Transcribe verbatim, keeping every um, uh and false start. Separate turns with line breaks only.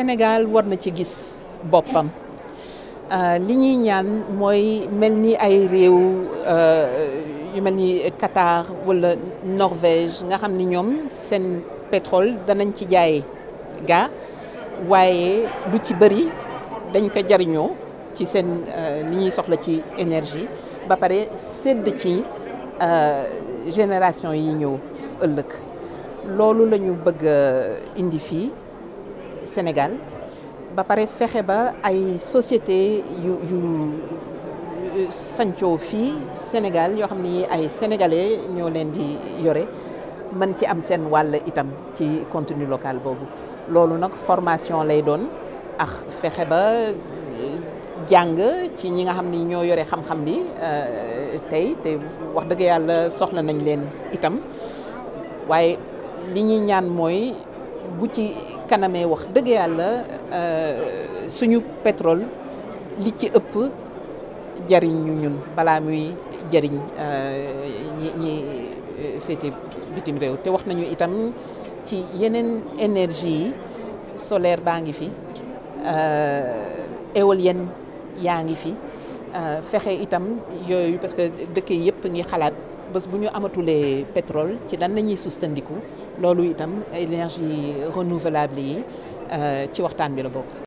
Sénégal war na ci gis boppam li ñuy ñaan mooy mel ni ay réew yu mel ni Qatar wala Norvège nga xam ni ñoom seen pétrole danañ ci jaay gaa waaye lu ci bëri dañ ko jariñoo ci seen li ñuy soxla ci énergie ba pare sédd ci génération yi ñëw ëllëg loolu la ñu bëgg indi fii Sénégal ba pare fexe ba ay société yu yu sancoo fii Sénégal yoo xam ni ay sénégalais ñoo leen di yore mën ci am seen wàll itam ci contenu local boobu loolu nag formation lay doon ak fexe ba jàng ci ñi nga xam ni ñoo yore xam-xam bi tey te wax dëgg yàlla soxla nañ leen itam waaye li ñuy ñaan mooy bu ci kanamee wax dëgg yàlla suñu pétrole li ci ëpp jariñ ñu ñun balaa muy jariñ ñi ñi féete bitim réew te wax nañu itam ci yeneen énergie yi solaire baa ngi fi éolienne yaa ngi fi fexe itam yooyu parce que dëkk yëpp ngi xalaat bés bu ñu amatulee pétrole ci lan la ñuy sustandiku loolu itam énergie renouvelable yi ci waxtaan bi la bokk.